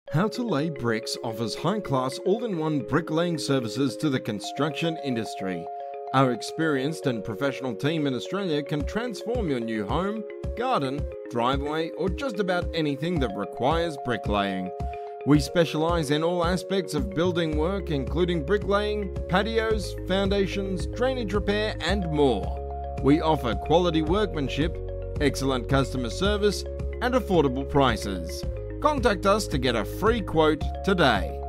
How to Lay Bricks offers high-class all-in-one bricklaying services to the construction industry. Our experienced and professional team in Australia can transform your new home, garden, driveway, or just about anything that requires bricklaying. We specialise in all aspects of building work, including bricklaying, patios, foundations, drainage repair, and more. We offer quality workmanship, excellent customer service, and affordable prices. Contact us to get a free quote today.